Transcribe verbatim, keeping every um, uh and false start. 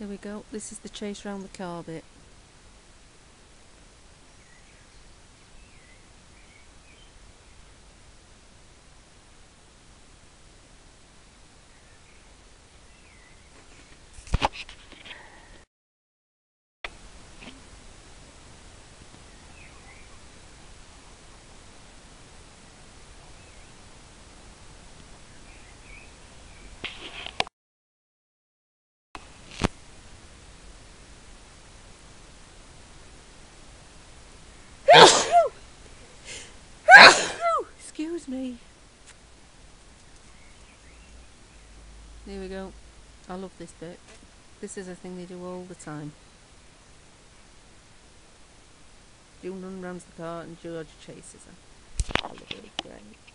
Here we go. This is the chase round the car bit. Excuse me. There we go. I love this bit. This is a thing they do all the time. June runs the car and George chases her. I love it. Great.